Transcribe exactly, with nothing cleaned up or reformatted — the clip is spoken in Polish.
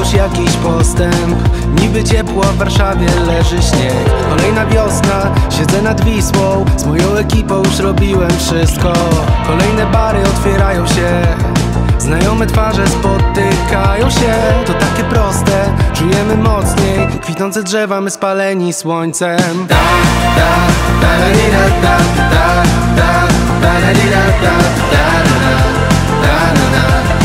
już jakiś postęp. Niby ciepło, w Warszawie leży śnieg. Kolejna wiosna, siedzę nad Wisłą. Z moją ekipą już robiłem wszystko. Kolejne bary otwierają się, znajome twarze spotykają się. To takie proste, czujemy mocniej. Kwitnące drzewa, my spaleni słońcem. Da, da, da, da, da, da, da, da, da, da, da, da, da, da, da, da, da.